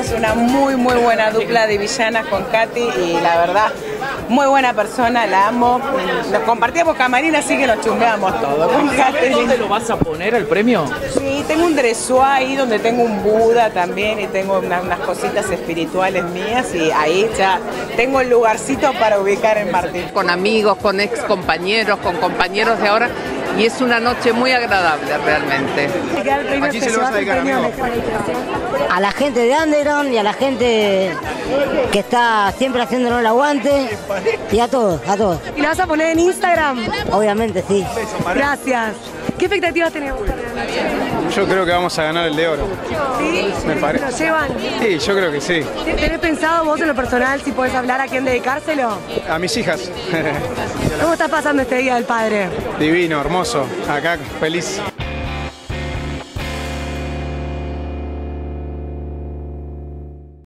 hacemos una muy buena dupla de villanas con Katy y la verdad, muy buena persona, la amo. Nos compartíamos camarín, así que nos chumbeamos todo con Katy. ¿Dónde lo vas a poner el premio? Sí, tengo un dressó ahí donde tengo un Buda también y tengo unas cositas espirituales mías y ahí ya tengo el lugarcito para ubicar en Martín. Con amigos, con ex compañeros, con compañeros de ahora y es una noche muy agradable realmente. ¿A quién se lo vas a dedicar, amigo? A la gente de Underground y a la gente que está siempre haciéndonos el aguante y a todos, a todos. ¿Y la vas a poner en Instagram? Obviamente, sí. Gracias. ¿Qué expectativas tenemos? Yo creo que vamos a ganar el de oro. ¿Sí? Me parece. ¿Lo llevan? Sí, yo creo que sí. ¿Tenés pensado vos en lo personal si podés hablar a quién dedicárselo? A mis hijas. ¿Cómo estás pasando este Día del Padre? Divino, hermoso. Acá, feliz.